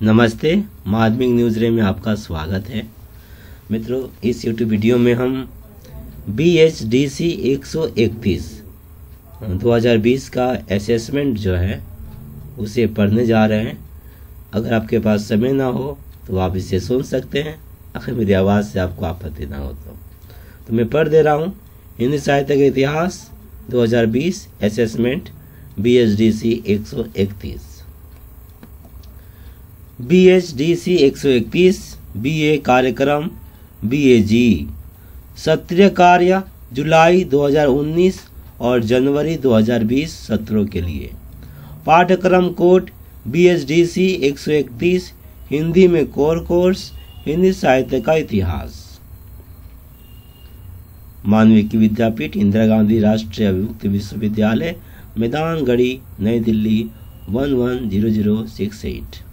नमस्ते, माध्यमिक न्यूज़ रे में आपका स्वागत है। मित्रों, इस यूट्यूब वीडियो में हम BHDC 131 2020 का असेसमेंट जो है उसे पढ़ने जा रहे हैं। अगर आपके पास समय ना हो तो आप इसे सुन सकते हैं, अगर मेरी आवाज़ से आपको आपत्ति ना हो तो मैं पढ़ दे रहा हूँ। हिंदी साहित्य का इतिहास 2020 असेसमेंट BHDC 131। BHDC 131 BA कार्यक्रम BAG सत्रीय कार्य जुलाई 2019 और जनवरी 2020 सत्रों के लिए। पाठ्यक्रम कोड BHDC 131 हिंदी में कोर कोर्स हिंदी साहित्य का इतिहास। मानविकी विद्यापीठ इंदिरा गांधी राष्ट्रीय अभिमुक्त विश्वविद्यालय, मैदान गढ़ी, नई दिल्ली 110068।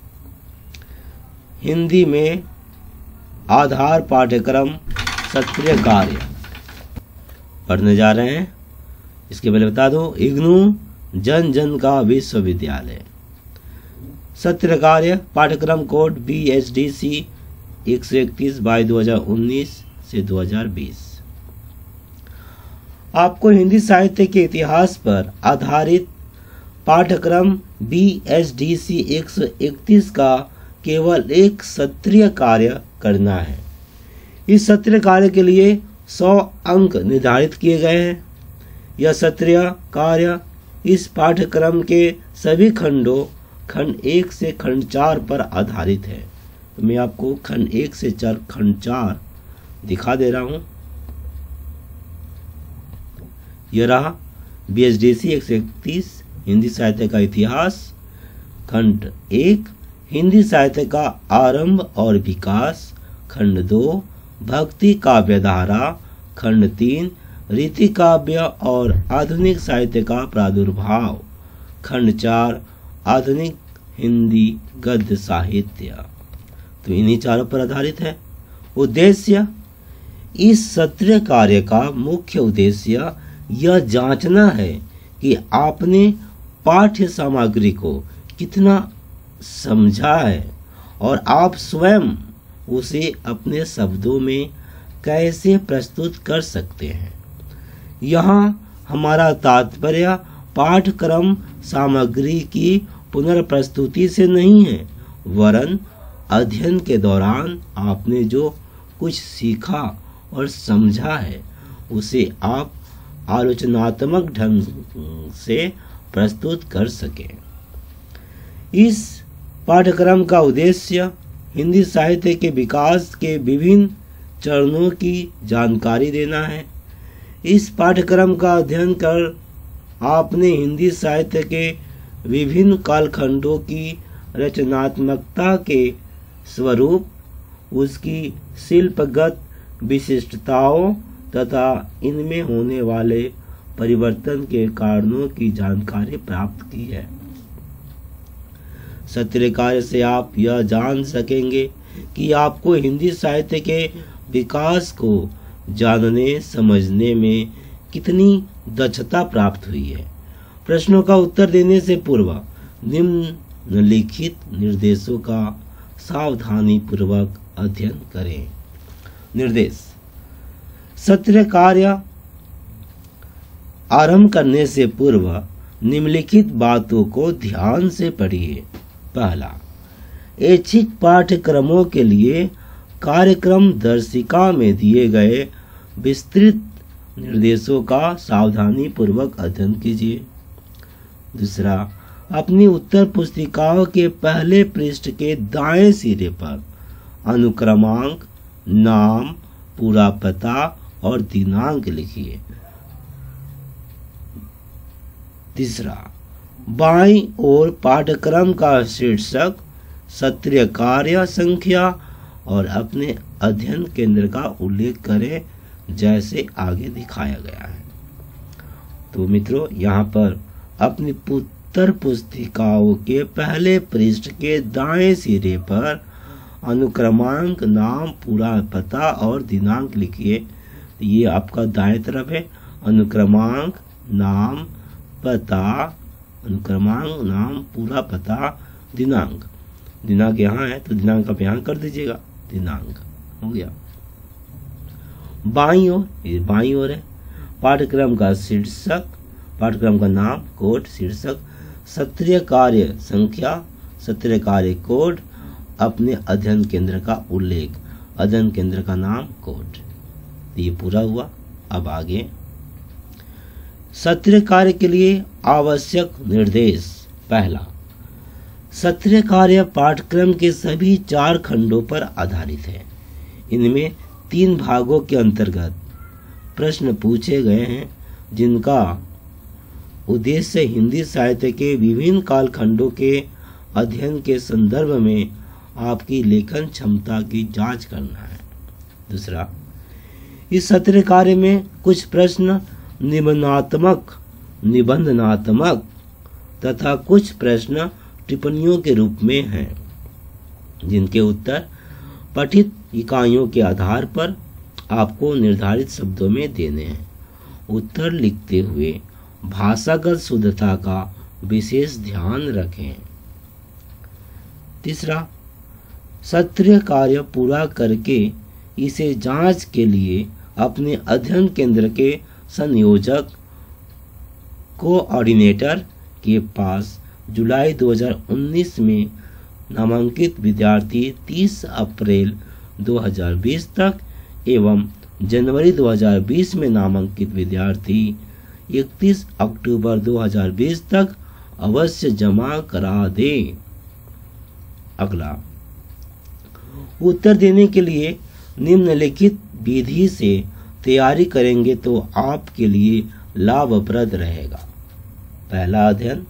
हिंदी में आधार पाठ्यक्रम सत्रीय कार्य पढ़ने जा रहे हैं। इसके पहले बता दूं, इग्नू जन जन का विश्वविद्यालय। सत्रीय कार्य पाठ्यक्रम कोड BHDC 131 बाई 2019 से 2020। आपको हिंदी साहित्य के इतिहास पर आधारित पाठ्यक्रम BHDC 131 का केवल एक सत्रीय कार्य करना है। इस सत्रीय कार्य के लिए 100 अंक निर्धारित किए गए हैं। यह सत्रीय कार्य इस पाठ्यक्रम के सभी खंडों खंड 1 से खंड 4 पर आधारित है। तो मैं आपको खंड 1 से खंड 4 दिखा दे रहा हूं। यह रहा BHDC 131 हिंदी साहित्य का इतिहास। खंड 1 हिंदी साहित्य का आरंभ और विकास। खंड 2 भक्ति काव्य धारा। खंड 3 रीति काव्य और आधुनिक साहित्य का प्रादुर्भाव। खंड 4 आधुनिक हिंदी गद्य साहित्य। तो इन्हीं चारों पर आधारित है। उद्देश्य, इस सत्रीय कार्य का मुख्य उद्देश्य यह जांचना है कि आपने पाठ्य सामग्री को कितना समझा है और आप स्वयं उसे अपने शब्दों में कैसे प्रस्तुत कर सकते हैं। यहाँ हमारा तात्पर्य पाठ्यक्रम सामग्री की पुनर्प्रस्तुति से नहीं है, वरन अध्ययन के दौरान आपने जो कुछ सीखा और समझा है उसे आप आलोचनात्मक ढंग से प्रस्तुत कर सकें। इस पाठ्यक्रम का उद्देश्य हिंदी साहित्य के विकास के विभिन्न चरणों की जानकारी देना है। इस पाठ्यक्रम का अध्ययन कर आपने हिंदी साहित्य के विभिन्न कालखंडों की रचनात्मकता के स्वरूप, उसकी शिल्पगत विशिष्टताओं तथा इनमें होने वाले परिवर्तन के कारणों की जानकारी प्राप्त की है। सत्रीय कार्य से आप यह जान सकेंगे कि आपको हिंदी साहित्य के विकास को जानने समझने में कितनी दक्षता प्राप्त हुई है। प्रश्नों का उत्तर देने से पूर्व निम्नलिखित निर्देशों का सावधानी पूर्वक अध्ययन करें। निर्देश, सत्रीय कार्य आरंभ करने से पूर्व निम्नलिखित बातों को ध्यान से पढ़िए। पहला, ऐच्छिक पाठ्यक्रमों के लिए कार्यक्रम दर्शिका में दिए गए विस्तृत निर्देशों का सावधानी पूर्वक अध्ययन कीजिए। दूसरा, अपनी उत्तर पुस्तिकाओं के पहले पृष्ठ के दाएं सिरे पर अनुक्रमांक, नाम, पूरा पता और दिनांक लिखिए। तीसरा, बाईं ओर पाठ्यक्रम का शीर्षक, सत्रीय कार्य संख्या और अपने अध्ययन केंद्र का उल्लेख करें जैसे आगे दिखाया गया है। तो मित्रों, यहाँ पर अपनी उत्तर पुस्तिकाओं के पहले पृष्ठ के दाएं सिरे पर अनुक्रमांक, नाम, पूरा पता और दिनांक लिखिए। ये आपका दाएं तरफ है। अनुक्रमांक, नाम, पता, अनुक्रमांक, नाम, पूरा पता, दिनांक। दिनांक यहाँ है तो दिनांक आप यहाँ कर दीजिएगा, दिनांक हो गया। बाईं ओर, ये बाईं ओर है, पाठ्यक्रम का शीर्षक, पाठ्यक्रम का नाम, कोड, शीर्षक, सत्रीय कार्य संख्या, सत्रीय कार्य कोड, अपने अध्ययन केंद्र का उल्लेख, अध्ययन केंद्र का नाम, कोड। ये पूरा हुआ। अब आगे सत्रीय कार्य के लिए आवश्यक निर्देश। पहला, सत्रीय कार्य पाठ्यक्रम के सभी 4 खंडों पर आधारित है। इनमें 3 भागों के अंतर्गत प्रश्न पूछे गए हैं, जिनका उद्देश्य हिंदी साहित्य के विभिन्न कालखंडों के अध्ययन के संदर्भ में आपकी लेखन क्षमता की जांच करना है। दूसरा, इस सत्रीय कार्य में कुछ प्रश्न निबंधात्मक, निबंधनात्मक तथा कुछ प्रश्न टिप्पणियों के रूप में हैं, जिनके उत्तर पठित इकाइयों के आधार पर आपको निर्धारित शब्दों में देने हैं। उत्तर लिखते हुए भाषागत शुद्धता का विशेष ध्यान रखें। तीसरा, सत्रीय कार्य पूरा करके इसे जांच के लिए अपने अध्ययन केंद्र के संयोजक, कोऑर्डिनेटर के पास जुलाई 2019 में नामांकित विद्यार्थी 30 अप्रैल 2020 तक एवं जनवरी 2020 में नामांकित विद्यार्थी 31 अक्टूबर 2020 तक अवश्य जमा करा दें। अगला, उत्तर देने के लिए निम्नलिखित विधि से तैयारी करेंगे तो आपके लिए लाभप्रद रहेगा। पहला अध्ययन,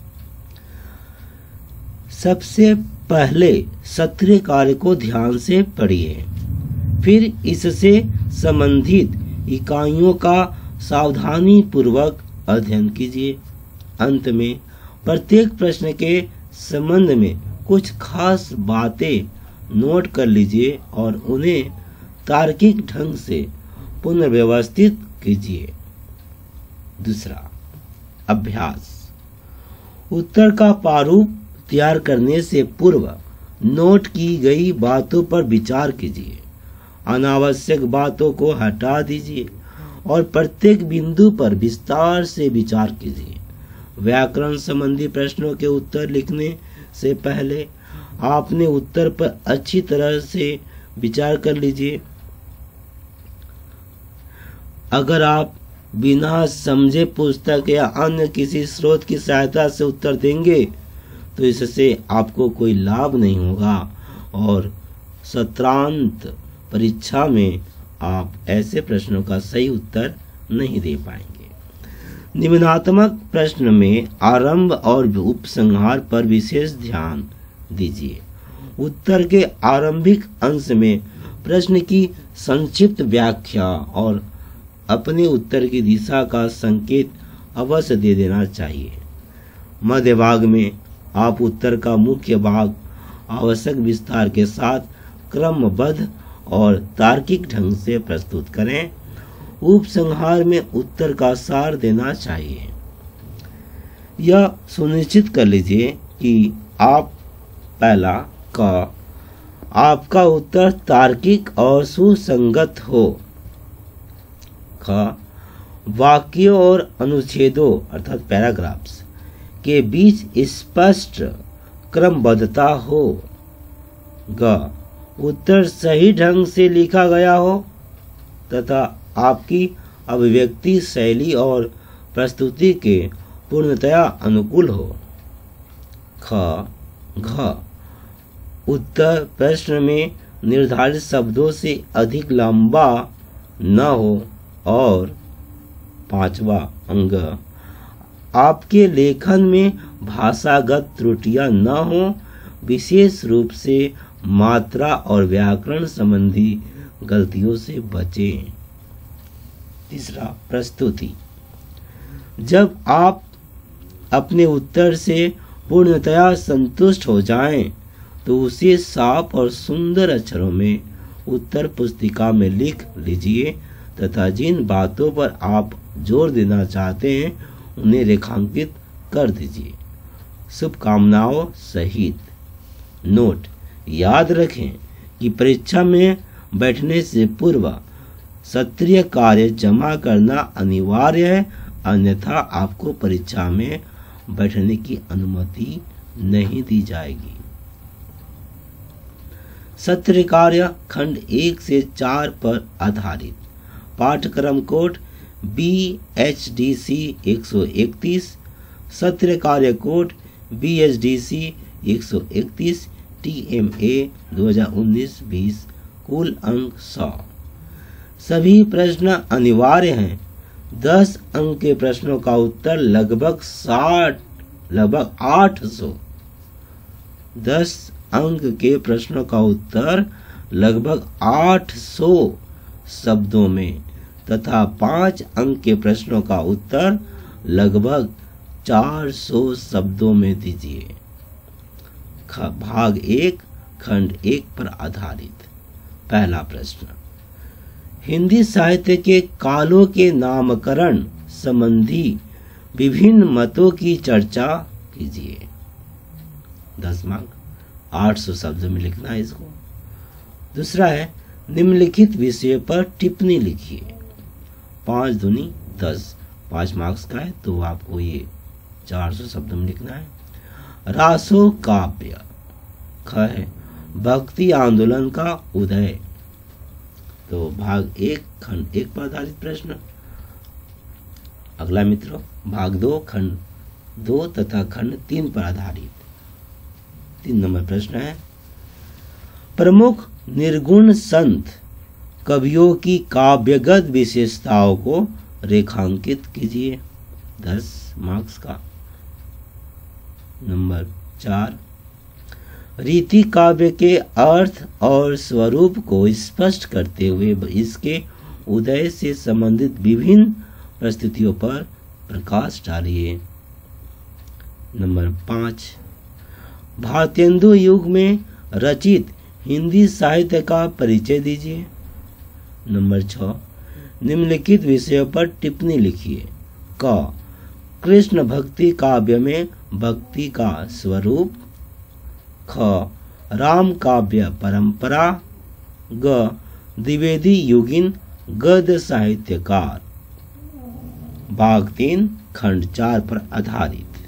सबसे पहले सत्रीय कार्य को ध्यान से पढ़िए, फिर इससे संबंधित इकाइयों का सावधानी पूर्वक अध्ययन कीजिए। अंत में प्रत्येक प्रश्न के संबंध में कुछ खास बातें नोट कर लीजिए और उन्हें तार्किक ढंग से पुनर्व्यवस्थित कीजिए। दूसरा, अभ्यास, उत्तर का प्रारूप तैयार करने से पूर्व नोट की गई बातों पर विचार कीजिए, अनावश्यक बातों को हटा दीजिए और प्रत्येक बिंदु पर विस्तार से विचार कीजिए। व्याकरण संबंधी प्रश्नों के उत्तर लिखने से पहले आपने उत्तर पर अच्छी तरह से विचार कर लीजिए। अगर आप बिना समझे पुस्तक या अन्य किसी स्रोत की सहायता से उत्तर देंगे तो इससे आपको कोई लाभ नहीं होगा और सत्रांत परीक्षा में आप ऐसे प्रश्नों का सही उत्तर नहीं दे पाएंगे। निबंधात्मक प्रश्न में आरंभ और उपसंहार पर विशेष ध्यान दीजिए। उत्तर के आरंभिक अंश में प्रश्न की संक्षिप्त व्याख्या और अपने उत्तर की दिशा का संकेत अवश्य दे देना चाहिए। मध्य भाग में आप उत्तर का मुख्य भाग आवश्यक विस्तार के साथ क्रमबद्ध और तार्किक ढंग से प्रस्तुत करें। उपसंहार में उत्तर का सार देना चाहिए। यह सुनिश्चित कर लीजिए कि आपका उत्तर तार्किक और सुसंगत हो। वाक्यों और अनुच्छेदों अर्थात पैराग्राफ्स के बीच स्पष्ट क्रमबद्धता हो। उत्तर सही ढंग से लिखा गया हो तथा आपकी अभिव्यक्ति शैली और प्रस्तुति के पूर्णतया अनुकूल हो। उत्तर प्रश्न में निर्धारित शब्दों से अधिक लंबा न हो। और 5वां अंग, आपके लेखन में भाषागत त्रुटियां न हो, विशेष रूप से मात्रा और व्याकरण संबंधी गलतियों से बचें। तीसरा, प्रस्तुति, जब आप अपने उत्तर से पूर्णतया संतुष्ट हो जाएं, तो उसे साफ और सुंदर अक्षरों में उत्तर पुस्तिका में लिख लीजिए तथा जिन बातों पर आप जोर देना चाहते हैं उन्हें रेखांकित कर दीजिए। शुभकामनाओं सहित नोट, याद रखें कि परीक्षा में बैठने से पूर्व सत्रीय कार्य जमा करना अनिवार्य है, अन्यथा आपको परीक्षा में बैठने की अनुमति नहीं दी जाएगी। सत्र कार्य खंड 1 से 4 पर आधारित पाठ्यक्रम कोड BHDC 131, सत्र कार्य कोड BHDC 131, TMA 2019-20, कुल अंक 100। सभी प्रश्न अनिवार्य हैं। 10 अंक के प्रश्नों का उत्तर लगभग 800। 10 अंक के प्रश्नों का उत्तर लगभग 800 शब्दों में तथा 5 अंक के प्रश्नों का उत्तर लगभग 400 शब्दों में दीजिए। भाग 1 खंड 1 पर आधारित पहला प्रश्न, हिंदी साहित्य के कालों के नामकरण संबंधी विभिन्न मतों की चर्चा कीजिए। 10 मार्क, 800 शब्दों में लिखना है इसको। दूसरा है, निम्नलिखित विषय पर टिप्पणी लिखिए। 5 दूनी 10, 5 मार्क्स का है तो आपको ये 400 शब्दों में लिखना है। रासो काव्य ख है, भक्ति आंदोलन का उदय। तो भाग 1 खंड 1 पर आधारित प्रश्न। अगला मित्रों, भाग 2 खंड 2 तथा खंड 3 पर आधारित 3 नंबर प्रश्न है, प्रमुख निर्गुण संत कवियों की काव्यगत विशेषताओं को रेखांकित कीजिए। 10 मार्क्स का। नंबर 4, रीति काव्य के अर्थ और स्वरूप को स्पष्ट करते हुए इसके उदय से संबंधित विभिन्न परिस्थितियों पर प्रकाश डालिए। नंबर 5, भारतेंदु युग में रचित हिंदी साहित्य का परिचय दीजिए। नंबर 6, निम्नलिखित विषयों पर टिप्पणी लिखिए। क, कृष्ण भक्ति काव्य में भक्ति का स्वरूप। ख, राम काव्य परंपरा। ग, द्विवेदी युगीन गद्य साहित्यकार। भाग 3 खंड 4 पर आधारित।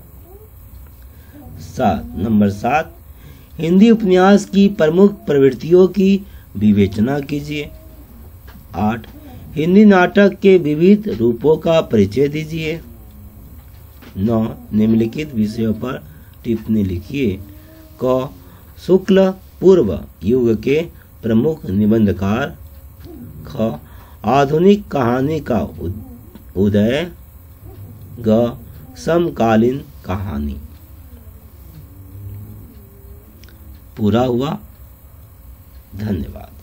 नंबर 7, हिंदी उपन्यास की प्रमुख प्रवृत्तियों की विवेचना कीजिए। 8, हिंदी नाटक के विविध रूपों का परिचय दीजिए। 9, निम्नलिखित विषयों पर टिप्पणी लिखिए। क, शुक्ल पूर्व युग के प्रमुख निबंधकार। ख, आधुनिक कहानी का उदय। ग, समकालीन कहानी। पूरा हुआ। धन्यवाद।